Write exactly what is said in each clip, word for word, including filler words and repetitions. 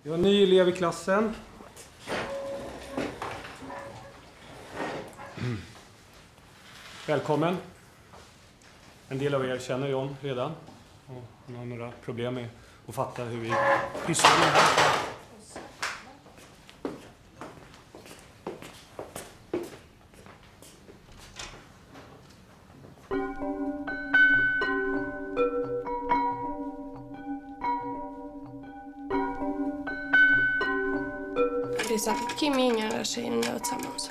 Jag är ny elev i klassen. Mm. Välkommen. En del av er känner John redan. Och han har några problem med att fatta hur vi pysslar med det här. Det är sant att Kim och Inga är tjejerna nu tillsammans.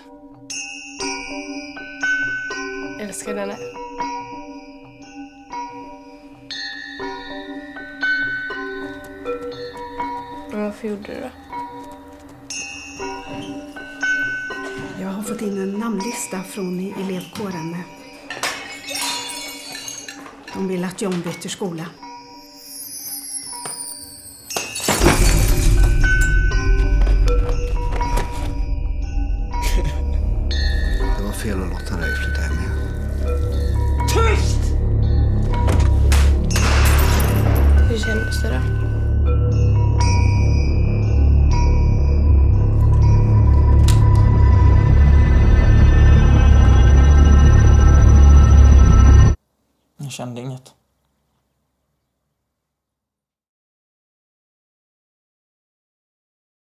Älskar den här. Men varför gjorde du det? Jag har fått in en namnlista från elevkåren. De vill att John byter skola. Det var fel att låta dig flytta hem igen. Tyst! Hur kändes det då? Jag kände inget.